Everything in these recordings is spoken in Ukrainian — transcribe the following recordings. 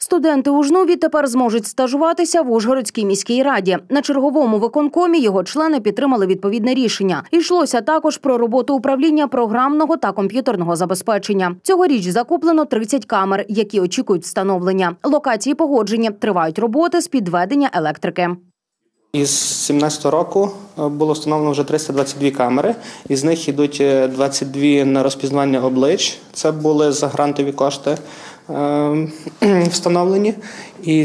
Студенти УЖНУ відтепер зможуть стажуватися в Ужгородській міській раді. На черговому виконкомі його члени підтримали відповідне рішення. Йшлося також про роботу управління програмного та комп'ютерного забезпечення. Цьогоріч закуплено 30 камер, які очікують встановлення. Локації погоджені, тривають роботи з підведення електрики. Із 2017 року було встановлено вже 322 камери. Із них йдуть 22 на розпізнавання облич. Це були за грантові кошти встановлені. І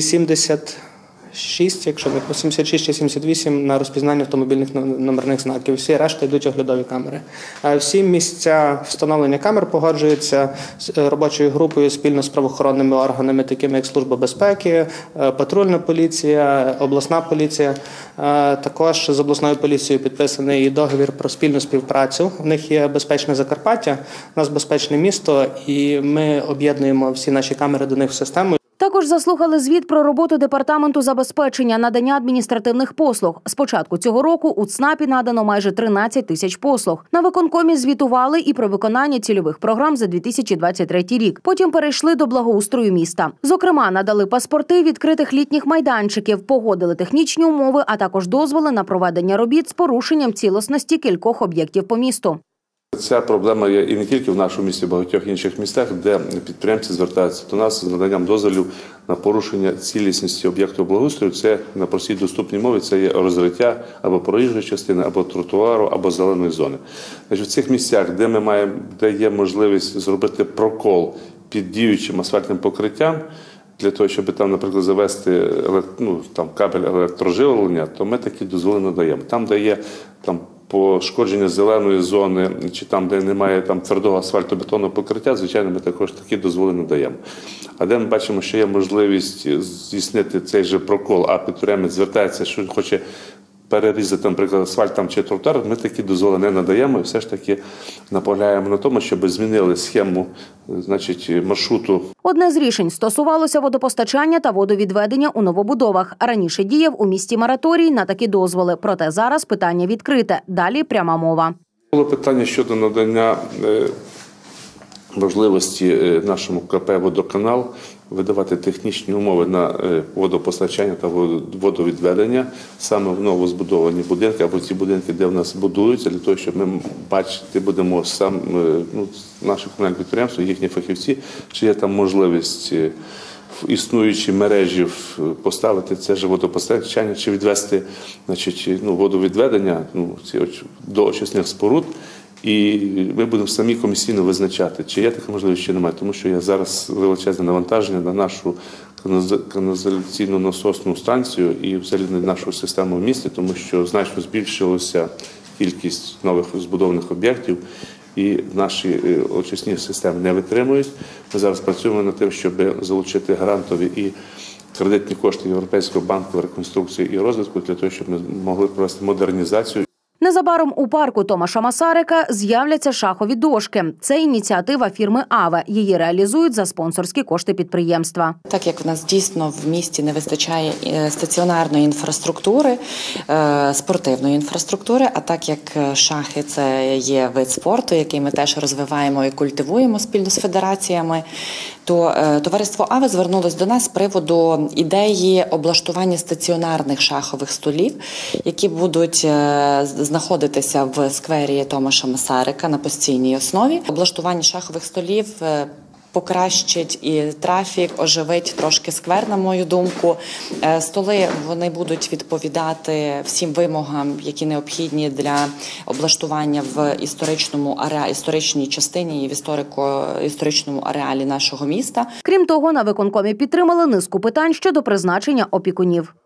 76, якщо не по 76 чи 78 на розпізнання автомобільних номерних знаків. Всі решта йдуть оглядові камери. Всі місця встановлення камер погоджуються з робочою групою спільно з правоохоронними органами, такими як Служба безпеки, патрульна поліція, обласна поліція. Також з обласною поліцією підписаний договір про спільну співпрацю. У них є безпечне Закарпаття, у нас безпечне місто, і ми об'єднуємо всі наші камери до них в систему. Також заслухали звіт про роботу Департаменту забезпечення надання адміністративних послуг. З початку цього року у ЦНАПі надано майже 13 тисяч послуг. На виконкомі звітували і про виконання цільових програм за 2023 рік. Потім перейшли до благоустрою міста. Зокрема, надали паспорти відкритих літніх майданчиків, погодили технічні умови, а також дозволи на проведення робіт з порушенням цілісності кількох об'єктів по місту. Ця проблема є і не тільки в нашому місті, а в багатьох інших містах, де підприємці звертаються до нас з наданням дозволів на порушення цілісності об'єкту благоустрою. Це на простій доступній мові, це є розриття або проїжджої частини, або тротуару, або зеленої зони. Значить, в цих місцях, де є можливість зробити прокол під діючим асфальтним покриттям, для того, щоб там, наприклад, завести кабель електроживлення, то ми такі дозволи надаємо. Там, де є пошкодження зеленої зони, чи там, де немає твердого асфальтобетонного покриття, звичайно, ми також такі дозволи надаємо. А де ми бачимо, що є можливість здійснити цей же прокол, а підприємець звертається, що він хоче перерізати, наприклад, асфальт чи тротуар, ми такі дозволи не надаємо і все ж таки наполягаємо на тому, щоб змінили схему, маршруту. Одне з рішень стосувалося водопостачання та водовідведення у новобудовах. Раніше діяв у місті мораторій на такі дозволи, проте зараз питання відкрите. Далі пряма мова. Було питання щодо надання можливості нашому КП «Водоканал» видавати технічні умови на водопостачання та водовідведення саме в новозбудовані будинки або ті будинки, де в нас будуються, для того, щоб ми бачити будемо наші комунальні підприємства, їхні фахівці, чи є там можливість в існуючі мережі поставити це ж водопостачання чи відвести водовідведення до очисних споруд. І ми будемо самі комісійно визначати, чи є така можливість, чи немає. Тому що є зараз величезне навантаження на нашу каналізаційну насосну станцію і взагалі на нашу систему в місті, тому що значно збільшилася кількість нових збудованих об'єктів і наші очисні системи не витримують. Ми зараз працюємо над тим, щоб залучити грантові і кредитні кошти Європейського банку реконструкції і розвитку для того, щоб ми могли провести модернізацію. Незабаром у парку Томаша Масарика з'являться шахові дошки. Це ініціатива фірми «Аве». Її реалізують за спонсорські кошти підприємства. Так як в нас дійсно в місті не вистачає стаціонарної інфраструктури, спортивної інфраструктури, а так як шахи – це є вид спорту, який ми теж розвиваємо і культивуємо спільно з федераціями, то товариство «Аве» звернулось до нас з приводу ідеї облаштування стаціонарних шахових столів, які будуть знаходитися в сквері Томаша Масарика на постійній основі. Облаштування шахових столів покращить і трафік, оживить трошки сквер, на мою думку. Столи, вони будуть відповідати всім вимогам, які необхідні для облаштування в історичній частині і в історико-історичному ареалі нашого міста. Крім того, на виконкомі підтримали низку питань щодо призначення опікунів.